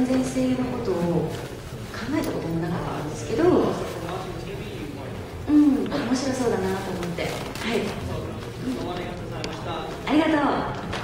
然声優のことを考えたこともなかったんですけど、面白そうだなと思って、はい、ありがとう。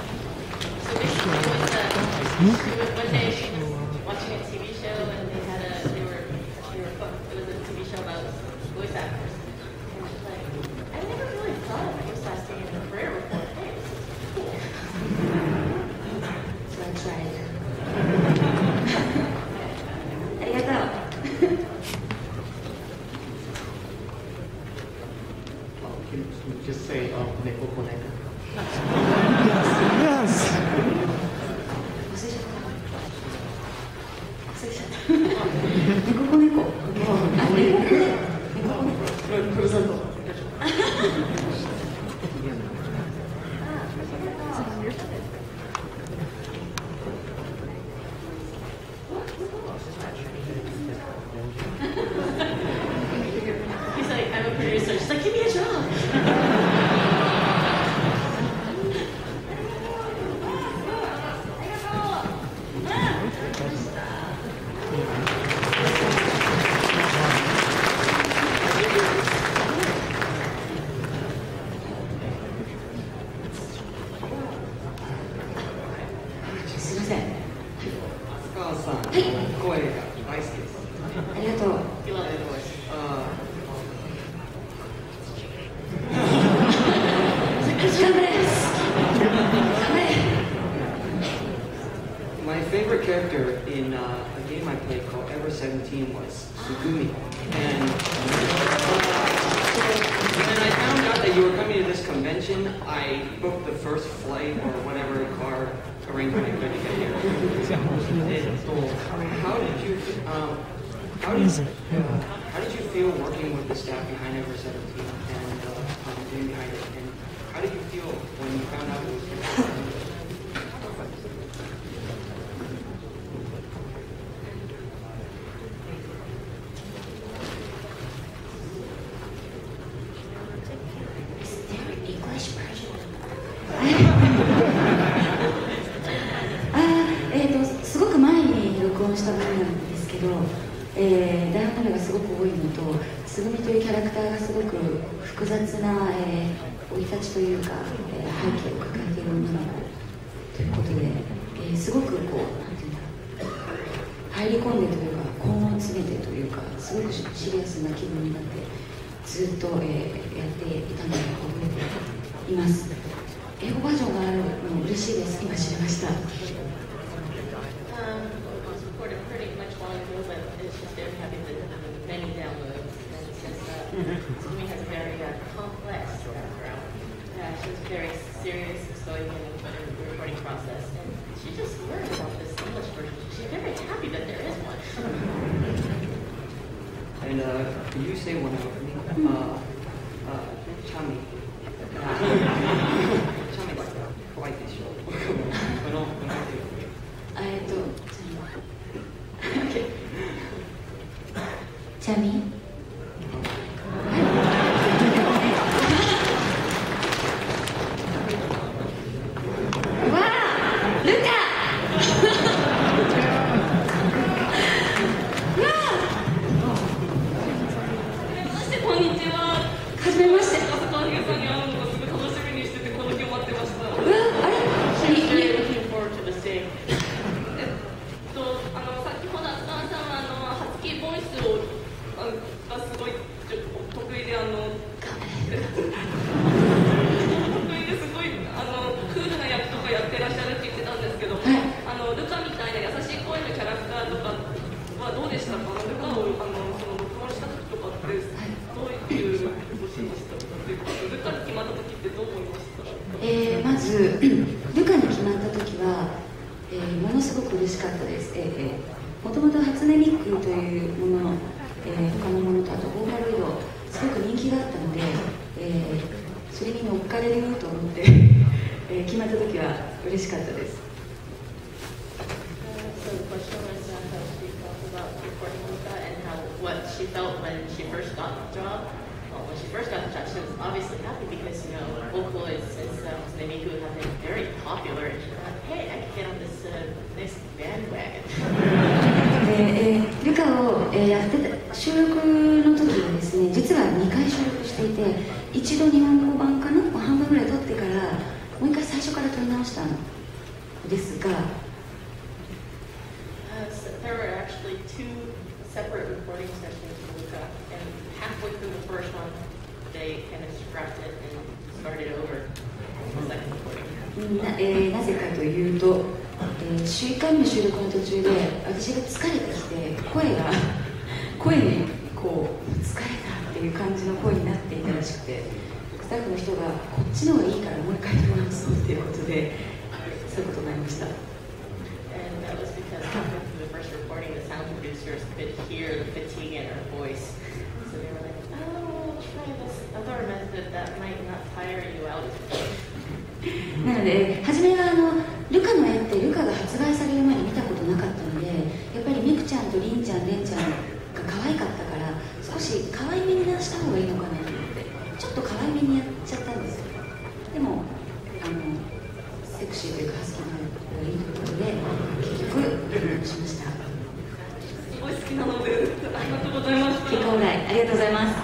Just say, neko koneka. Yes. 猫子猫。あ、猫子ね。 プレゼント。 He's like, I'm a producer. She's like, give me a job. My favorite character in a game I played called Ever 17 was Sugumi. And so when I found out that you were coming to this convention, I booked the first flight or whatever car arrangement I could to get here. How did you feel working with the staff behind Ever 17 and doing behind it? And how did you feel when you found out it was your すごく前に録音したものなんですけど、台本の量がすごく多いのと、つぐみというキャラクターがすごく複雑な生い立ちというか、背景を抱えている女の子ということで、すごくこうなんていうんだろう、入り込んでというか根を詰めてというか、すごくシリアスな気分になってずっと、やっていたのを覚えています。英語バージョンがあるの嬉しいです。今知りました。 Sumi has a very complex background. She's very serious going in the recording process, and she just learned about this English version. She's very happy that there is one. And can you say one out for me? Chami. Chami like that. Kawaii desho. Chami?まずルカに決まった時は、ものすごく嬉しかったです。もともと初音ミックというもの、他のものとあとボーカロイドすごく人気があったので、それに乗っかれると思って、決まった時は嬉しかったです。 What she felt when she first got the job. When she first got the job, she was obviously happy because, you know, Vocaloids as Nemiku have been very popular, and she thought, hey, I can get on this bandwagon. 収録の時はですね、実は2回収録していて、一度日本語版かな、半分ぐらい撮ってからもう一回最初から撮り直したんですが、 So there were actually two separate recording sessions with Luca, and halfway through the first one, they kind of scrapped it and started over the second recording. なぜかというと、1回目の収録の途中で私が疲れてきて声にこう疲れたっていう感じの声になっていたらしくて、スタッフの人がこっちの方がいいからもう一回撮り直そうっていうことで、そういうことになりました。 And that was because after the first recording, the sound producers could hear the fatigue in her voice. So they were like, oh, we'll try this other method that might not tire you out. なので、初めはルカの絵ってルカが発売される前に見たことなかったので、やっぱりミクちゃんとリンちゃん、レンちゃんが可愛かったから、少し可愛めにした方がいいのかなと思って、ちょっと可愛めにやっちゃったんですよ。でも、セクシーというか、ハスキーな方がいいということで、結局、しました。 すごい好きなので、ありがとうございます。 結果オーライ、ありがとうございます。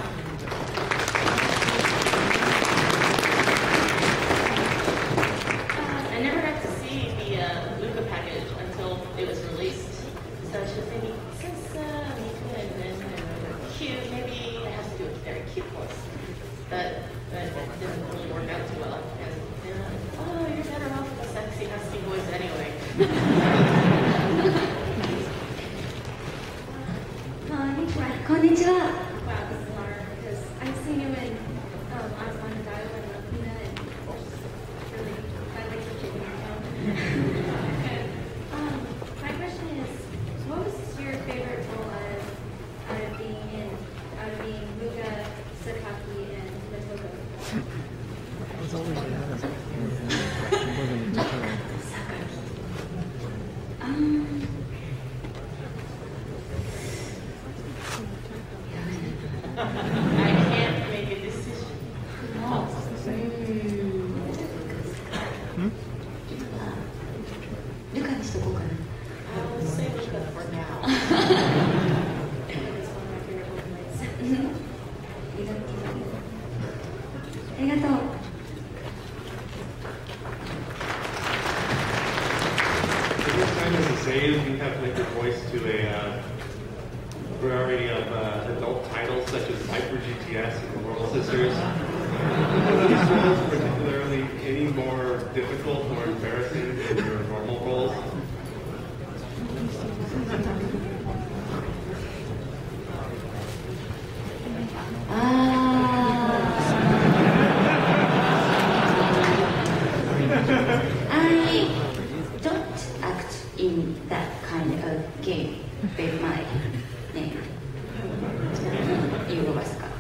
こんにちは。Yuu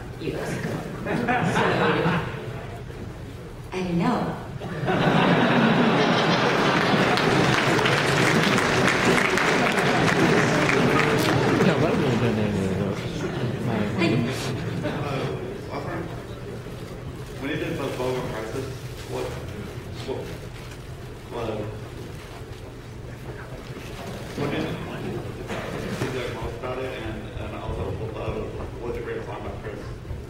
Asakawa. So, I don't know. When you did Boba Crisis, what did you like most about it, and also what was your favorite song about Chris?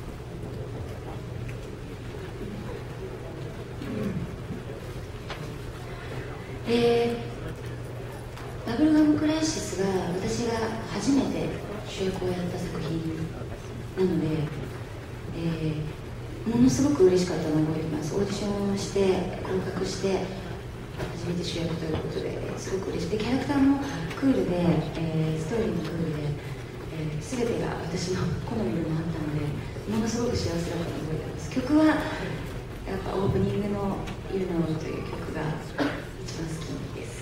バブルガムクライシスが私が初めて主役をやった作品なので、ものすごく嬉しかったのを覚えています。オーディションをして合格して初めて主役ということですごく嬉しい。でキャラクターもクールで、ストーリーもクールで、全てが私の好みでもあったのでものすごく幸せだったのを覚えています。曲はやっぱオープニングの「You Know」という曲が一番好きです。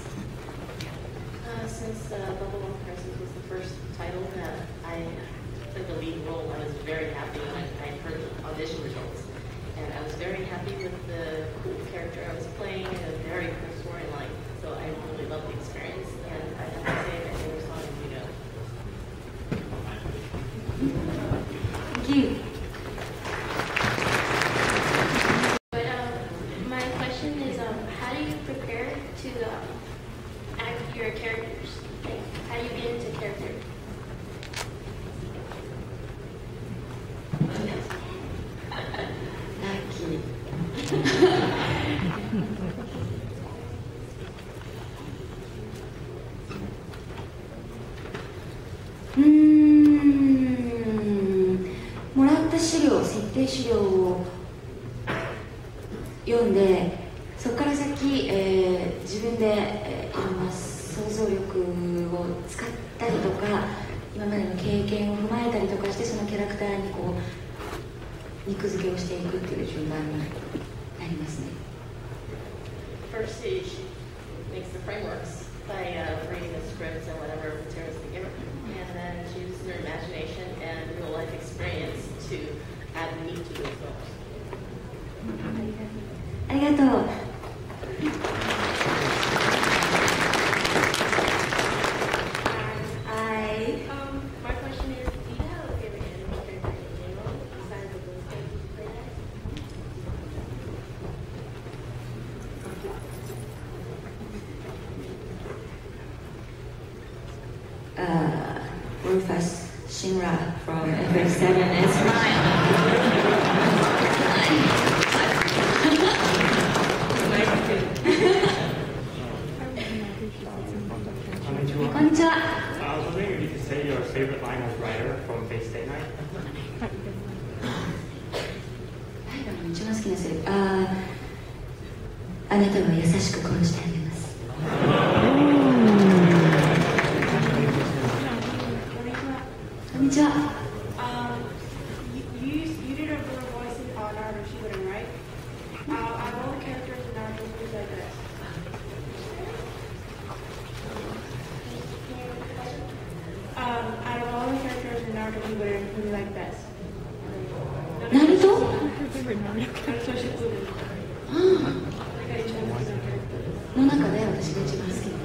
Since Bubble One Crisis was the first title that I took the lead role, I was very happy when I heard the audition results. And I was very happy with the cool character I was playing and a very cool storyline. So I really loved the experience. And I have to say my favorite song is You Know. Thank you. But my question is, how do you prepare to act your characters? Like, how do you get into character? 資料、設定資料を読んで、そこから先、自分で、いろんな想像力を使ったりとか、今までの経験を踏まえたりとかして、そのキャラクターにこう肉付けをしていくっていう順番になりますね。 First, she makes the frameworks by reading the scripts and whatever materials they give her, and then she uses her imagination and real life experience to add meat to those films. ありがとう。 My question is, do you have a favorite anime character in general besides the voice characters you play as? Rufus Shinra from FF7 is mine. こんにちは。 I was wondering if you could say your favorite line as writer from Fate Stay Night. ライダーの一番好きなセリフ。あなたは優しく殺してあげます。こんにちは。 You did a girl voice in Naruto Shippuden, right? Out of all the characters in Naruto, who's like this? Out of all the characters in Naruto Shippuden, who do you like best? ナルト？ Naruto Shippuden. の中で私が一番好きな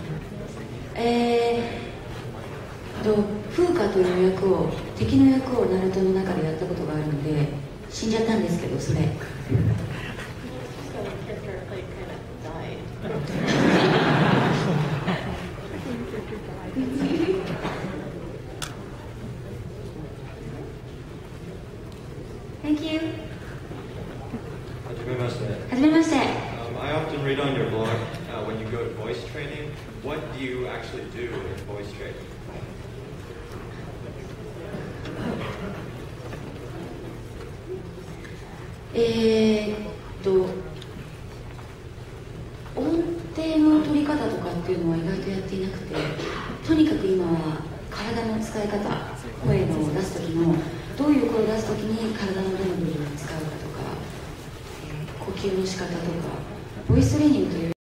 フーカという役を、敵の役をナルトの中でやったことがあるので死んじゃったんですけど、それ。Thank you. はじめまして。 はじめまして。 I often read on your blog when you go to voice training. What do you actually do in voice training? 音程の取り方とかっていうのは意外とやっていなくて、とにかく今は体の使い方、声を出す時のどういう声を出す時に体のどの部分を使うかとか、呼吸の仕方とか、ボイストレーニングという